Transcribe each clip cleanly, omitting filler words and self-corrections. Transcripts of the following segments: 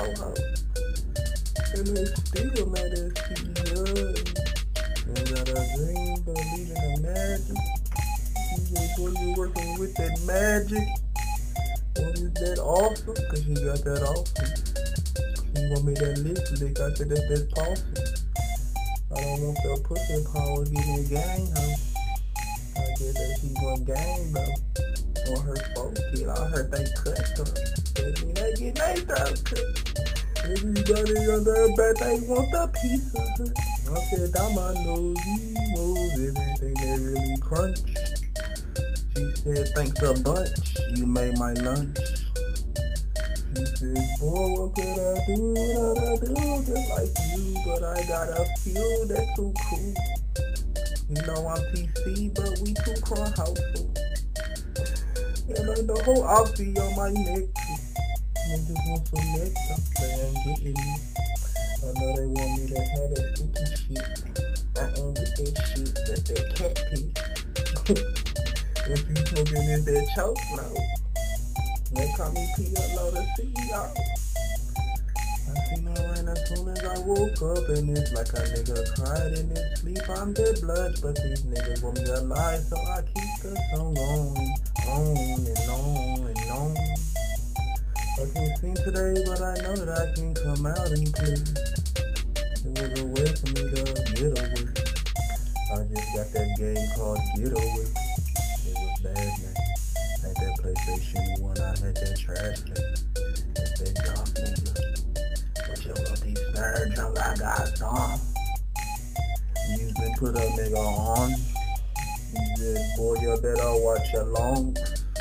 hoe. And they still mad at CEO. They got a dream, believe in the magic. Boy, you working with that magic. Boy, is that awesome? Cause she got that awesome. She want me that lick. I said that's awesome. I don't want that pussy power getting gang, huh? I guess that she going gang, though. On her folks, kid. I heard they cut her. That mean they get their throat cut. Everybody on their back, they want the piece of her. I said, down my nose, you moves everything that really crunch. She said, thanks a bunch, you made my lunch. She said, boy, what could I do, what I do, just like you, but I got a few that's too cool. You know I'm PC, but we too cross household. And like the whole outfit on my neck. Niggas want some neck, they ain't getting me. I know they want me to have that sticky shit. I ain't with that shit, that's that cat piss. If you smoking is that choke, no. They call me PLO, the CEO. I seen her rain as soon as I woke up, and it's like a nigga cried in his sleep. I'm dead blood, but these niggas want me alive, so I keep the song on and on and on. I can't sing today, but I know that I can come out and play. It was a way for me to get away. I just got that game called Get Away. It was bad, man. Had that PlayStation 1, I had that trash can. That's that dark nigga. But yo, got these third junk I got some. You been put a nigga on. You said, boy, you better watch your long.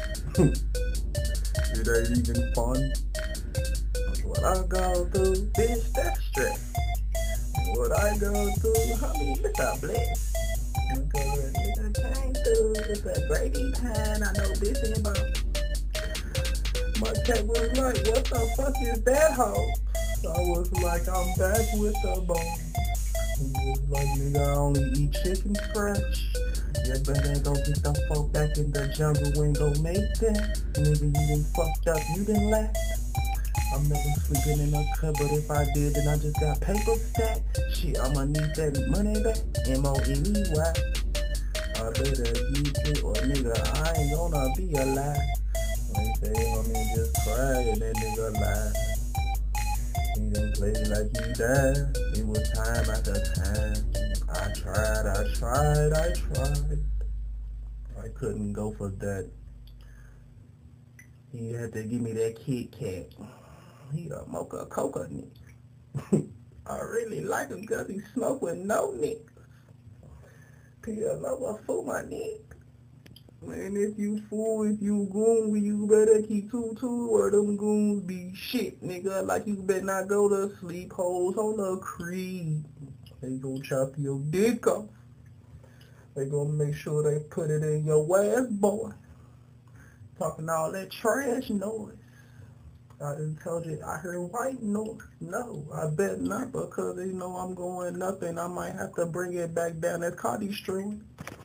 It ain't even fun. What I go through, bitch, that's stress. What I go through, homie, it's a bliss. Because a nigga came through, it's a Brady pan, I know this ain't about. My cat was like, what the fuck is that hoe? I was like, I'm back with the bone. He was like, nigga, I only eat chicken scratch. Yeah, better go get the fuck back in the jungle and go make that. Nigga, you done fucked up, you done laughed. I'm never sleeping in a cupboard. If I did, then I just got paper stack. Shit, I'ma need that money back. M-O-N-E-Y. I better get it, or nigga, I ain't gonna be alive. They say, homie, just cry, and that nigga lie. He done play like he died. It was time after time. I tried. I couldn't go for that. He had to give me that Kit Kat. He a mocha coca nigga. I really like him cause he smoke with no niggas. PLO, I fool my nigga. Man, if you fool, if you goon, you better keep two, or them goons be shit, nigga. Like you better not go to sleep holes on the creed. They gon' chop your dick off. They gonna make sure they put it in your ass, boy. Talking all that trash noise. I done told you I heard white noise. No, I bet not, because they know I'm going up and I might have to bring it back down. That's Cardi Street.